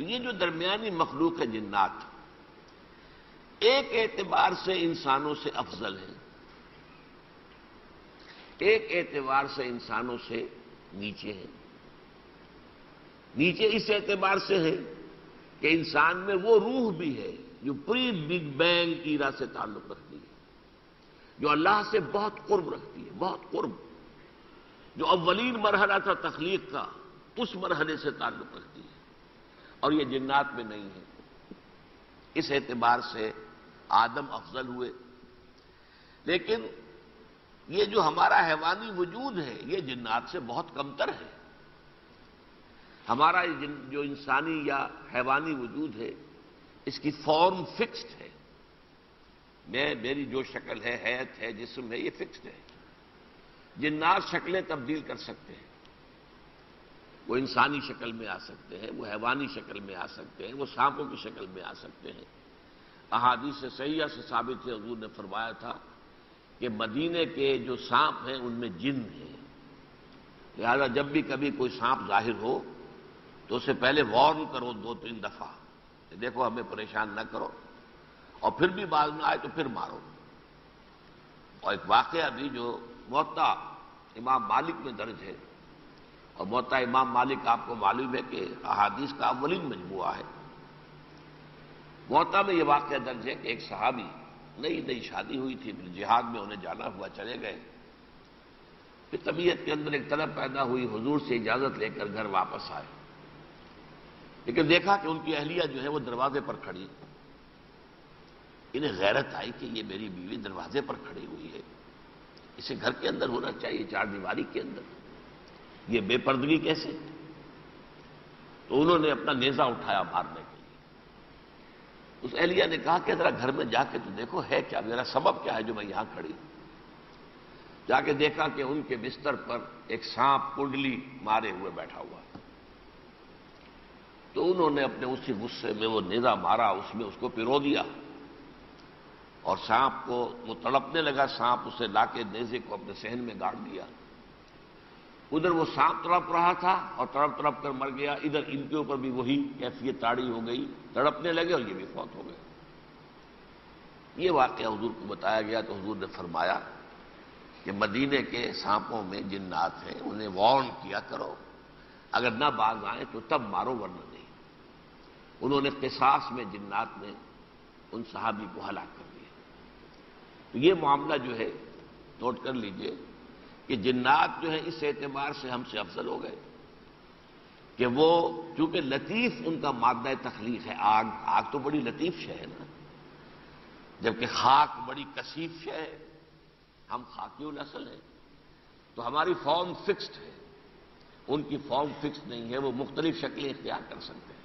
یہ جو درمیانی مخلوق ہے جنات، ایک اعتبار سے انسانوں سے افضل ہے، ایک اعتبار سے انسانوں سے نیچے ہے۔ نیچے اس اعتبار سے ہے کہ انسان میں وہ روح بھی ہے جو پری بگ بینگ ایرا سے تعلق رکھتی ہے، جو اللہ سے بہت قرب رکھتی ہے، بہت قرب، جو اولین مرحلہ تھا تخلیق کا اس مرحلے سے تعلق رکھتی ہے، اور یہ جنات میں نہیں ہے۔ اس اعتبار سے آدم افضل ہوئے، لیکن یہ جو ہمارا حیوانی وجود ہے یہ جنات سے بہت کمتر ہے۔ ہمارا جو انسانی یا حیوانی وجود ہے اس کی فارم فکسڈ ہے، میری جو شکل ہے، حیت ہے، جسم ہے، یہ فکسڈ ہے۔ جنات شکلیں تبدیل کر سکتے ہیں، وہ انسانی شکل میں آ سکتے ہیں، وہ حیوانی شکل میں آ سکتے ہیں، وہ سانپوں کی شکل میں آ سکتے ہیں۔ احادیث صحیحہ سے ثابت ہے، حضور نے فرمایا تھا کہ مدینے کے جو سانپ ہیں ان میں جن ہیں، لہذا جب بھی کبھی کوئی سانپ ظاہر ہو تو اسے پہلے وارن کرو 2-3 دفعہ کہ دیکھو ہمیں پریشان نہ کرو، اور پھر بھی باز نہ آئے تو پھر مارو۔ اور ایک واقعہ بھی جو موطا امام مالک میں درج ہے، اور موطا امام مالک آپ کو معلوم ہے کہ احادیث کا اولین مجموعہ ہے۔ موطا میں یہ واقعہ درج ہے کہ ایک صحابی، نئی نئی شادی ہوئی تھی، پھر جہاد میں انہیں جانا ہوا، چلے گئے، پھر طبیعت کے اندر ایک طلب پیدا ہوئی، حضور سے اجازت لے کر گھر واپس آئے، لیکن دیکھا کہ ان کی اہلیہ جو ہے وہ دروازے پر کھڑی۔ انہیں غیرت آئی کہ یہ میری بیوی دروازے پر کھڑی ہوئی ہے، اسے گھر کے اندر ہونا چاہیے، چار دیواری کے اندر، یہ بے پردگی کیسے؟ تو انہوں نے اپنا نیزہ اٹھایا مارنے کے لیے۔ اس اہلیہ نے کہا کہ ذرا گھر میں جا کے تو دیکھو ہے کیا، میرا سبب کیا ہے جو میں یہاں کھڑی ہوں۔ جا کے دیکھا کہ ان کے بستر پر ایک سانپ کنڈلی مارے ہوئے بیٹھا ہوا۔ تو انہوں نے اپنے اسی غصے میں وہ نیزہ مارا، اس میں اس کو پرو دیا، اور سانپ کو وہ تڑپنے لگا، سانپ اسے لا کے نیزے کو اپنے صحن میں گاڑ دیا۔ ادھر وہ سانپ تڑپ رہا تھا اور تڑپ تڑپ کر مر گیا، ادھر ان کے اوپر بھی وہی کیفیت تاڑی ہو گئی، تڑپنے لگے اور یہ بھی فوت ہو گئے۔ یہ واقعہ حضور کو بتایا گیا تو حضور نے فرمایا کہ مدینے کے سانپوں میں جنات ہیں، انہیں وارن کیا کرو، اگر نہ باز آئیں تو تب مارو ورنہ نہیں۔ انہوں نے قصاص میں جنات میں ان صحابی کو ہلاک کر دیا۔ تو یہ معاملہ جو ہے نوٹ کر لیجئے کہ جنات جو ہے اس اعتبار سے ہم سے افضل ہو گئے کہ وہ چونکہ لطیف ان کا مادہ تخلیق ہے، آگ تو بڑی لطیف شے ہے نا، جبکہ خاک بڑی کثیف شے ہے، ہم خاکی الاصل ہیں، تو ہماری فارم فکسڈ ہے، ان کی فارم فکسڈ نہیں ہے، وہ مختلف شکلیں اختیار کر سکتے ہیں۔